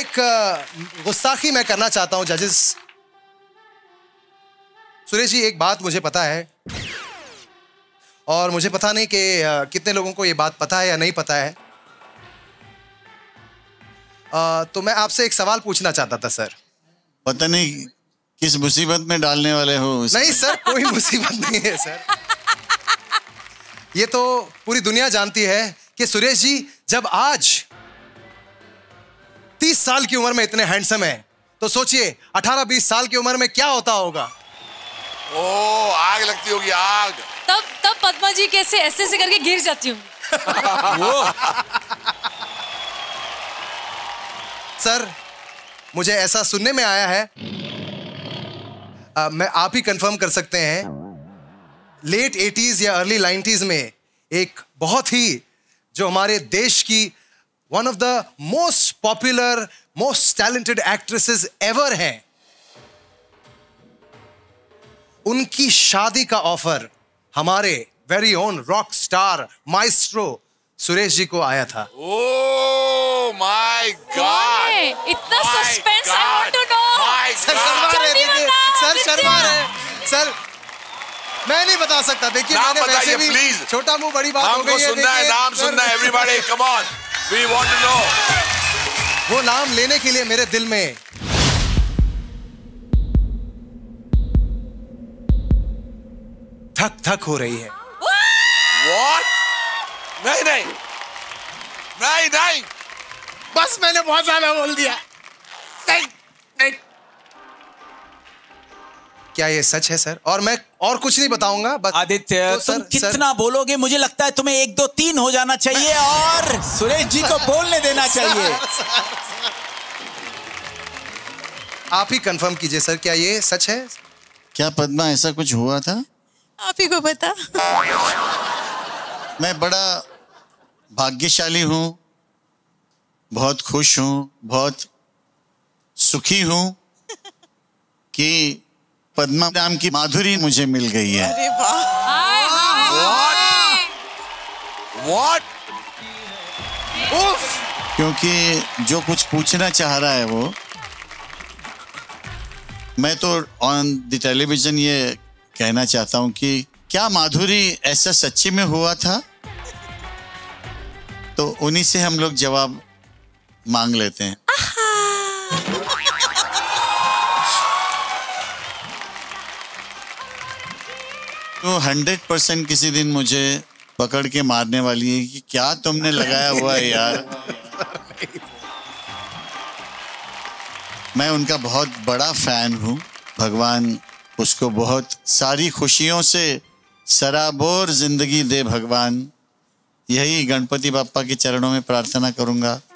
एक गुस्ताखी मैं करना चाहता हूं जजेस। सुरेश जी, एक बात मुझे पता है और मुझे पता नहीं कि कितने लोगों को ये बात पता है या नहीं पता है। तो मैं आपसे एक सवाल पूछना चाहता था सर। पता नहीं किस मुसीबत में डालने वाले हो। नहीं सर, कोई मुसीबत नहीं है सर। ये तो पूरी दुनिया जानती है कि सुरेश जी जब आज 30 साल की उम्र में इतने हैंडसम हैं, तो सोचिए 18-20 साल की उम्र में क्या होता होगा। ओ, आग लगती होगी, आग। तब पद्मा जी कैसे ऐसे करके गिर जाती हूँ। सर, मुझे ऐसा सुनने में आया है, मैं आप ही कंफर्म कर सकते हैं, लेट 80s या अर्ली 90s में एक बहुत ही जो हमारे देश की one of the most popular, most talented actresses ever हैं, उनकी शादी का ऑफर हमारे very own rock star maestro Suresh ji को आया था। ओह माय गॉड, इतना suspense, I want to know. Sir शर्मा रहे, देखिए सर शर्मा रहे सर, मैं नहीं बता सकता। देखिए मैंने वैसे भी प्लीज, छोटा मुंह बड़ी बात हो गई है। सुनना है, नाम सुनना है, everybody come on, we want to know. वो नाम लेने के लिए मेरे दिल में धक धक हो रही है। What? नहीं नहीं नहीं नहीं, बस मैंने बहुत ज्यादा बोल दिया। नहीं नहीं, क्या ये सच है सर? और मैं और कुछ नहीं बताऊंगा बस। आदित्य, तो तुम कितना बोलोगे? मुझे लगता है तुम्हें 1 2 3 हो जाना चाहिए और सुरेश जी को बोलने देना चाहिए। आप ही कंफर्म कीजिए सर, क्या ये सच है? क्या पद्मा ऐसा कुछ हुआ था? आप ही को पता। मैं बड़ा भाग्यशाली हूँ, बहुत खुश हूँ, बहुत सुखी हूँ कि पद्मा नाम की माधुरी मुझे मिल गई है। अरे वाह। What? उफ! क्योंकि जो कुछ पूछना चाह रहा है वो, मैं तो ऑन द टेलीविजन ये कहना चाहता हूँ कि क्या माधुरी ऐसा सच्ची में हुआ था? तो उन्हीं से हम लोग जवाब मांग लेते हैं। तो 100% किसी दिन मुझे पकड़ के मारने वाली है कि क्या तुमने लगाया हुआ है यार। मैं उनका बहुत बड़ा फैन हूँ। भगवान उसको बहुत सारी खुशियों से सराबोर जिंदगी दे भगवान। यही गणपति बाप्पा के चरणों में प्रार्थना करूँगा।